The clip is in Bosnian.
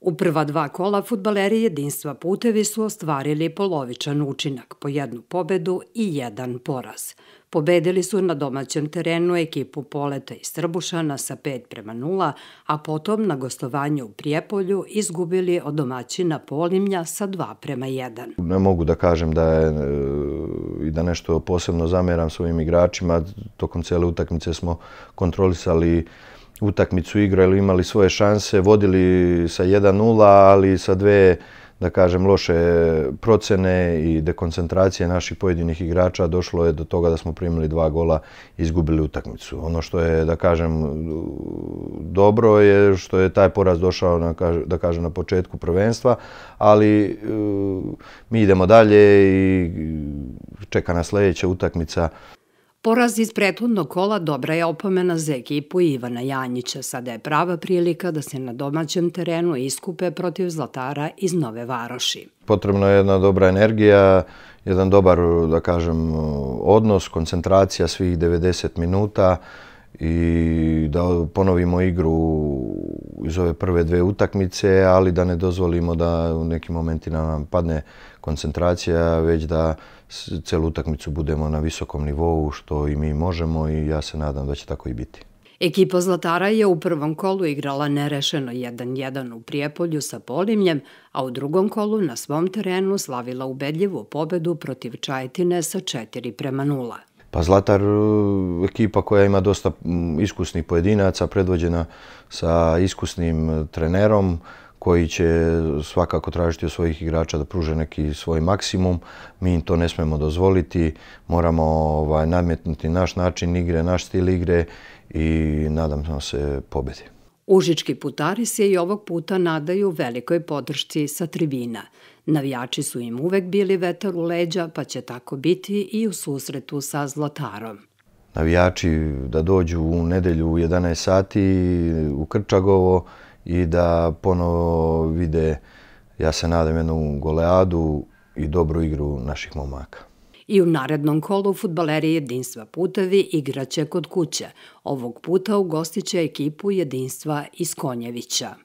U prva dva kola fudbaleri Jedinstva Putevi su ostvarili polovičan učinak, po jednu pobedu i jedan poraz. Pobedili su na domaćem terenu ekipu Poleta iz Trbušana sa 5:0, a potom na gostovanju u Prijepolju izgubili od domaćina Polimlja sa 2:1. Ne mogu da kažem i da nešto posebno zameram svojim igračima. Tokom cele utakmice smo kontrolisali utakmicu, igrali, imali svoje šanse, vodili sa 1:0, ali sa dve, da kažem, loše procene i dekoncentracije naših pojedinih igrača došlo je do toga da smo primili 2 gola i izgubili utakmicu. Ono što je, da kažem, dobro je što je taj poraz došao, da kažem, na početku prvenstva, ali mi idemo dalje i čeka nas sljedeća utakmica. Poraz iz prethodnog kola dobra je opomena za ekipu Ivana Janjića. Sada je prava prilika da se na domaćem terenu iskupe protiv Zlatara iz Nove Varoši. Potrebna je jedna dobra energija, jedan dobar, da kažem, odnos, koncentracija svih 90 minuta i da ponovimo igru iz ove prve dve utakmice, ali da ne dozvolimo da u nekim momentima nam padne koncentracija, već da celu utakmicu budemo na visokom nivou, što i mi možemo, i ja se nadam da će tako i biti. Ekipa Zlatara je u prvom kolu igrala nerešeno 1:1 u Prijepolju sa Polimljem, a u drugom kolu na svom terenu slavila ubedljivu pobedu protiv Čajetine sa 4:0. Pa Zlatar, ekipa koja ima dosta iskusnih pojedinaca, predvođena sa iskusnim trenerom, koji će svakako tražiti od svojih igrača da pruže neki svoj maksimum. Mi im to ne smemo dozvoliti, moramo nametnuti naš način igre, naš stil igre i nadam se pobedi. Užički putari se i ovog puta nadaju velikoj podršci sa tribina. Navijači su im uvek bili vetar u leđa, pa će tako biti i u susretu sa Zlatarom. Navijači da dođu u nedelju u 11 sati u Krčagovo i da ponovo vide, ja se nadam, jednu goleadu i dobru igru naših momaka. I u narednom kolu fudbaleri Jedinstva Putevi igraće kod kuće. Ovog puta ugostiće ekipu Jedinstva iz Konjevića.